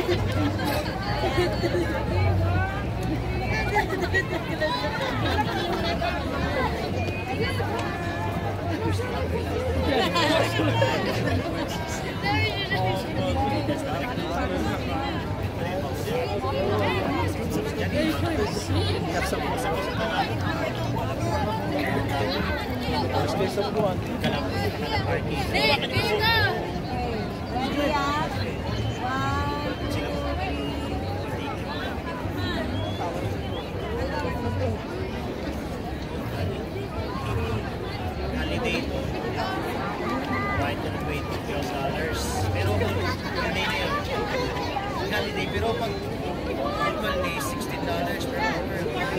Pero pag normal day, $16 per hour.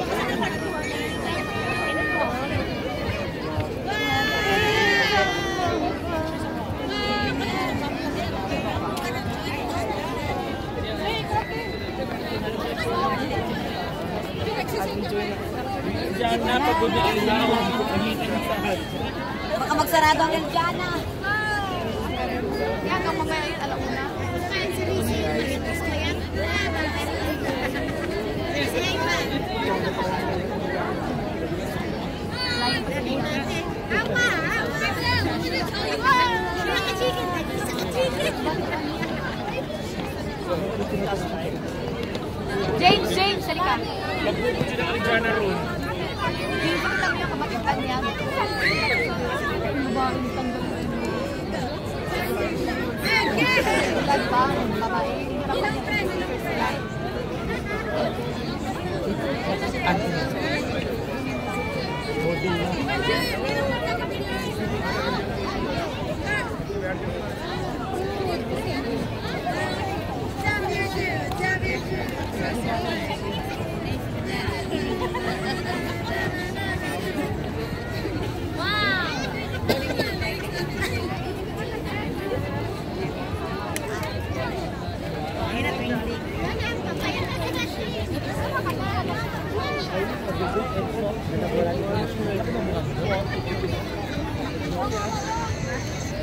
Baka magsarado ang Eliana. Yan, kung mamaya yun, alam mo na. James, halika. Magpupunta na Eliana roon. Pinsan lang yung kapatitan niya. Ilan ba? Babae.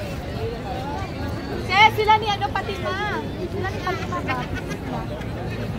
Sila ni ano, Fatima. Sila ni Fatima ba?